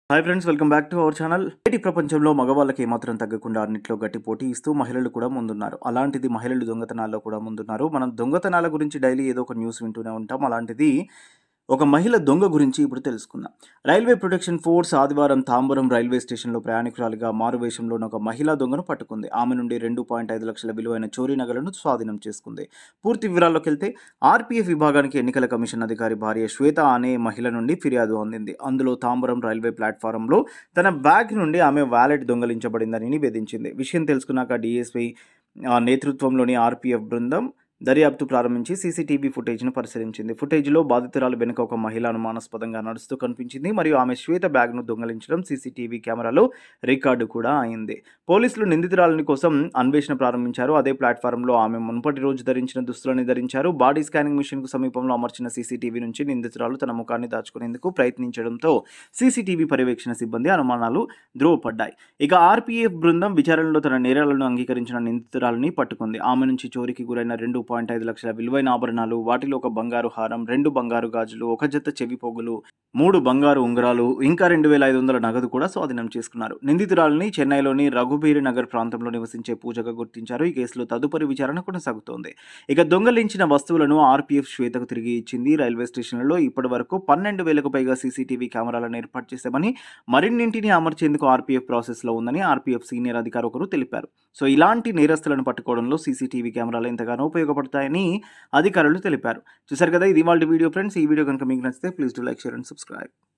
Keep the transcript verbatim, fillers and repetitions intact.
Hi friends, welcome back to our channel. నేటి ప్రపంచంలో మగవాళ్ళకి ఏమాత్రం తగ్గకుండా అన్నింటిలో గట్టి పోటీ ఇస్తూ మహిళలు కూడా ముందున్నారు. అలాంటిది మహిళలు దొంగతనాల్లో కూడా ముందున్నారు. మనం దొంగతనాల గురించి డైలీ ఏదో ఒక న్యూస్ వింటూనే ఉంటాం. అలాంటిది ఒక మహిళ దొంగ గురించి ఇప్పుడు తెలుసుకుందాం. రైల్వే ప్రొటెక్షన్ ఫోర్స్ ఆదివారం తాంబరం రైల్వే స్టేషన్లో ప్రయాణికురాలిగా మారువేషంలోని ఒక మహిళా దొంగను పట్టుకుంది. ఆమె నుండి రెండు పాయింట్ ఐదు లక్షల విలువైన చోరీ నగలను స్వాధీనం చేసుకుంది. పూర్తి వివరాల్లోకి వెళ్తే ఆర్పీఎఫ్ విభాగానికి ఎన్నికల కమిషన్ అధికారి భార్య శ్వేత అనే మహిళ నుండి ఫిర్యాదు అందింది. అందులో తాంబరం రైల్వే ప్లాట్ఫారంలో తన బ్యాగ్ నుండి ఆమె వాలెట్ దొంగలించబడిందని నివేదించింది. విషయం తెలుసుకున్నాక డీఎస్పీ నేతృత్వంలోని ఆర్పీఎఫ్ బృందం దర్యాప్తు ప్రారంభించి సీసీటీవీ ఫుటేజ్ను పరిశీలించింది. ఫుటేజ్లో బాధితురాలు వెనుక ఒక మహిళ అనుమానాస్పదంగా నడుస్తూ కనిపించింది మరియు ఆమె శ్వేత బ్యాగ్ను దొంగలించడం సీసీటీవీ కెమెరాలో రికార్డు కూడా అయింది. పోలీసులు నిందితురాలని కోసం అన్వేషణ ప్రారంభించారు. అదే ప్లాట్ఫారంలో ఆమె మునుపటి రోజు ధరించిన దుస్తులని ధరించారు. బాడీ స్కానింగ్ మిషన్కు సమీపంలో అమర్చిన సీసీటీవీ నుంచి నిందితురాలు తన ముఖాన్ని దాచుకునేందుకు ప్రయత్నించడంతో సీసీటీవీ పర్యవేక్షణ సిబ్బంది అనుమానాలు ధ్రువపడ్డాయి. ఇక ఆర్పీఎఫ్ బృందం విచారణలో తన నేరాలను అంగీకరించిన నిందితురాలని పట్టుకుంది. ఆమె నుంచి చోరీకి గురైన రెండు పాయింట్ ఐదు లక్షల విలువైన ఆభరణాలు, వాటిలో ఒక బంగారు హారం, రెండు బంగారు గాజులు, ఒక జత చెవి పోగులు, మూడు బంగారు ఉంగరాలు, ఇంకా రెండు వేల ఐదు వందల నగదు కూడా స్వాధీనం చేసుకున్నారు. నిందితురాలని చెన్నైలోని రఘుబీర్ నగర్ ప్రాంతంలో నివసించే పూజగా గుర్తించారు. ఈ కేసులో తదుపరి విచారణ కొనసాగుతోంది. ఇక దొంగలించిన వస్తువులను ఆర్పీఎఫ్ శ్వేతకు తిరిగి ఇచ్చింది. రైల్వే స్టేషన్లలో ఇప్పటి వరకు పన్నెండు వేలకు పైగా సీసీటీవీ కెమెరాలను ఏర్పాటు చేశామని, మరిన్నింటిని అమర్చేందుకు ఆర్పీఎఫ్ ప్రాసెస్ లో ఉందని ఆర్పీఎఫ్ సీనియర్ అధికారి ఒకరు తెలిపారు. సో ఇలాంటి నేరస్తులను పట్టుకోవడంలో సీసీటీవీ కెమెరాలు ఎంతగానో ఉపయోగపడతాయని అధికారులు తెలిపారు. చూశారు కదా, ఇది వాళ్ళ వీడియో ఫ్రెండ్స్. ఈ వీడియో కనుక మీకు నచ్చితే please do like, share and subscribe.